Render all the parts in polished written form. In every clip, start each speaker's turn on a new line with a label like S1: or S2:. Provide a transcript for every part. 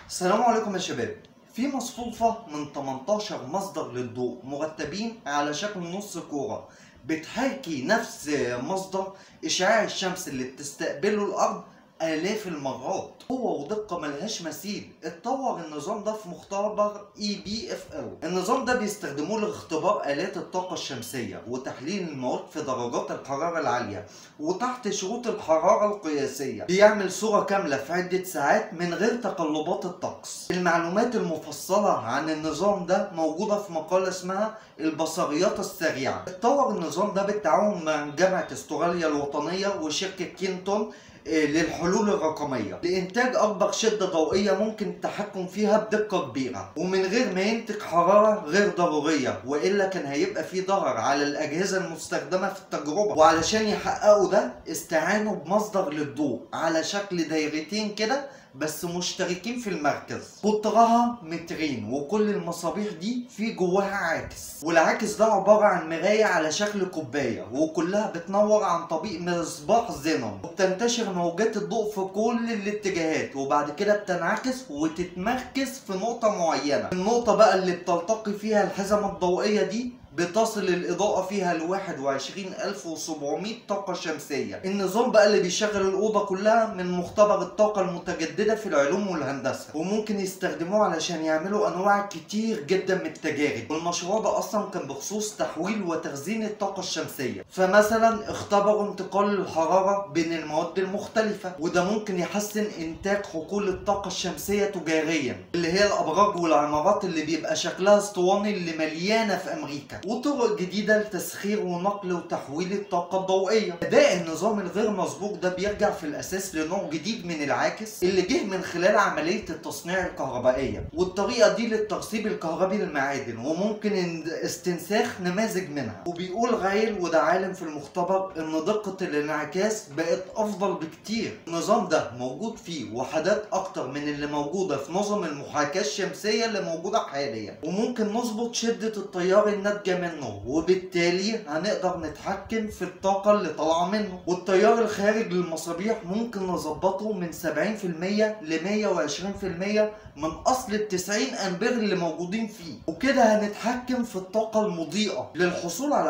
S1: السلام عليكم يا شباب. في مصفوفة من 18 مصدر للضوء مرتبين على شكل نص كورة بتحاكي نفس مصدر إشعاع الشمس اللي بتستقبله الأرض آلاف المرات. قوة ودقة ملهاش مثيل. اتطور النظام ده في مختبر EBFL. النظام ده بيستخدموه لاختبار آلات الطاقة الشمسية وتحليل المواد في درجات الحرارة العالية وتحت شروط الحرارة القياسية. بيعمل صورة كاملة في عدة ساعات من غير تقلبات الطقس. المعلومات المفصلة عن النظام ده موجودة في مقالة اسمها البصريات السريعة. اتطور النظام ده بالتعاون مع جامعة استراليا الوطنية وشركة كينتون للحلول الرقمية لإنتاج أكبر شدة ضوئية ممكن التحكم فيها بدقة كبيرة ومن غير ما ينتج حرارة غير ضرورية، وإلا كان هيبقى فيه ضرر على الأجهزة المستخدمة في التجربة. وعلشان يحققوا ده استعانوا بمصدر للضوء على شكل دايرتين كده بس مشتركين في المركز، قطرها مترين، وكل المصابيح دي في جواها عاكس، والعاكس ده عبارة عن مراية على شكل كوباية وكلها بتنور عن طريق مصباح زينون، وبتنتشر موجات الضوء في كل الاتجاهات وبعد كده بتنعكس وتتمركز في نقطة معينة. النقطة بقى اللي بتلتقي فيها الحزمة الضوئية دي بتصل الإضاءة فيها ل 21700 طاقة شمسية. النظام بقى اللي بيشغل الأوضة كلها من مختبر الطاقة المتجددة في العلوم والهندسة، وممكن يستخدموه علشان يعملوا أنواع كتير جدا من التجارب. والمشروع ده أصلا كان بخصوص تحويل وتخزين الطاقة الشمسية. فمثلا اختبروا انتقال الحرارة بين المواد المختلفة، وده ممكن يحسن إنتاج حقول الطاقة الشمسية تجاريا اللي هي الأبراج والعمارات اللي بيبقى شكلها اسطواني اللي مليانة في أمريكا، وطرق جديدة لتسخير ونقل وتحويل الطاقة الضوئية. أداء النظام الغير مسبوق ده بيرجع في الأساس لنوع جديد من العاكس اللي جه من خلال عملية التصنيع الكهربائية، والطريقة دي للترسيب الكهربي للمعادن وممكن استنساخ نماذج منها. وبيقول غايل وده عالم في المختبر إن دقة الانعكاس بقت أفضل بكتير. النظام ده موجود فيه وحدات أكتر من اللي موجودة في نظم المحاكاة الشمسية اللي موجودة حاليا، وممكن نظبط شدة التيار الناتجة منه، وبالتالي هنقدر نتحكم في الطاقة اللي طالعة منه. والتيار الخارج للمصابيح ممكن نظبطه من 70% ل 120% من أصل ال 90 أمبير اللي موجودين فيه، وكده هنتحكم في الطاقة المضيئة. للحصول على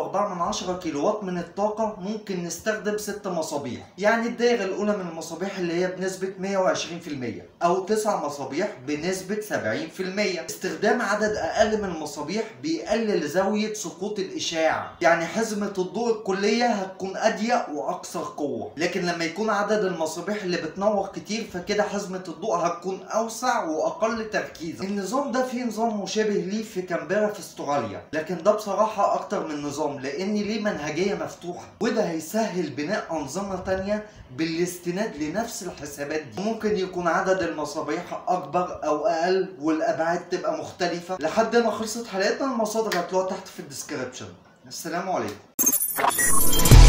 S1: 5.4 كيلو وات من الطاقة ممكن نستخدم 6 مصابيح، يعني الدائرة الأولى من المصابيح اللي هي بنسبة 120%، أو 9 مصابيح بنسبة 70%. استخدام عدد أقل من المصابيح بيقلل زاوية سقوط الإشعاع، يعني حزمة الضوء الكلية هتكون أضيق وأكثر قوة، لكن لما يكون عدد المصابيح اللي بتنور كتير فكده حزمة الضوء هتكون أوسع وأقل تركيزا. النظام ده فيه نظام مشابه ليه في كامبيرا في استراليا، لكن ده بصراحة أكتر من نظام لأن ليه منهجية مفتوحة، وده هيسهل بناء أنظمة تانية بالاستناد لنفس الحسابات دي. ممكن يكون عدد المصابيح أكبر أو أقل والأبعاد تبقى مختلفة. لحد هنا خلصت حلقتنا. المصادر هتلاقوها تحت في الديسكريبشن. السلام عليكم.